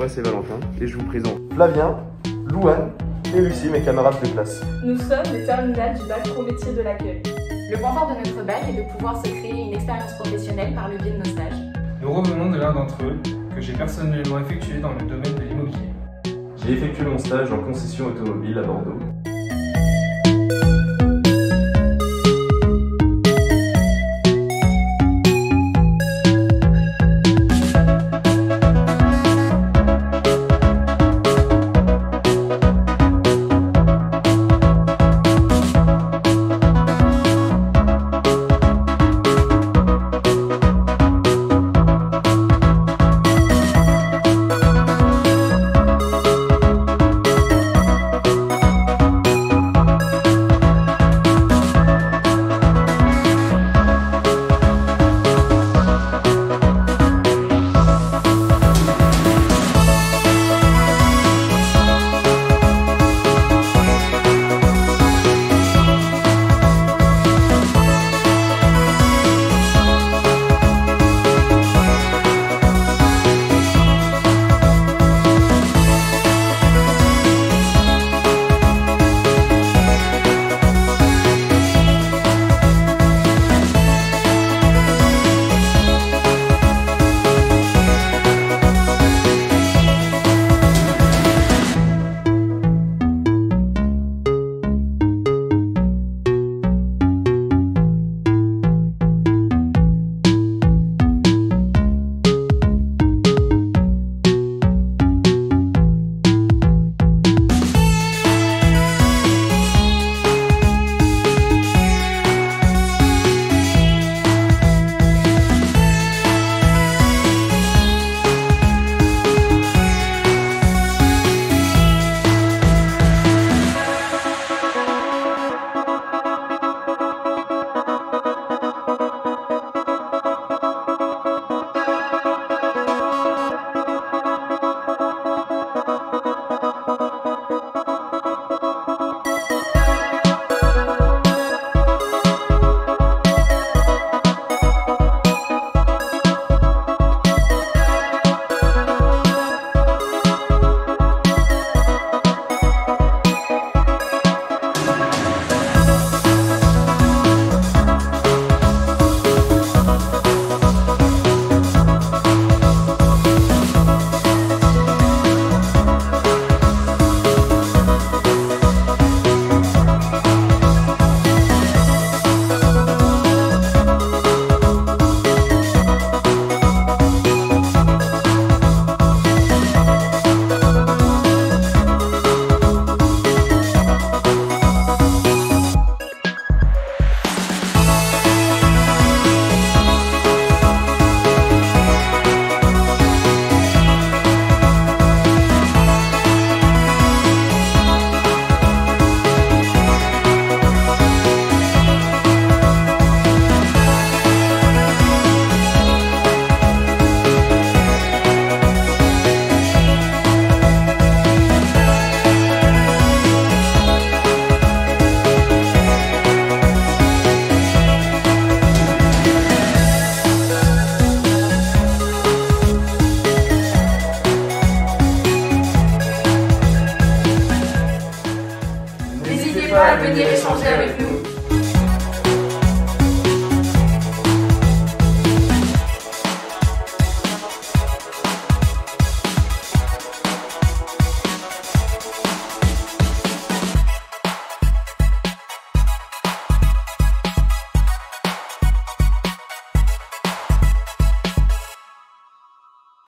moi c'est Valentin et je vous présente Flavien, Louane et Lucie, mes camarades de classe. Nous sommes les terminales du bac pro métier de l'accueil. Le point fort de notre bac est de pouvoir se créer une expérience professionnelle par le biais de nos stages. Nous revenons de l'un d'entre eux que j'ai personnellement effectué dans le domaine de l'immobilier. J'ai effectué mon stage en concession automobile à Bordeaux. N'hésitez pas à venir échanger avec nous.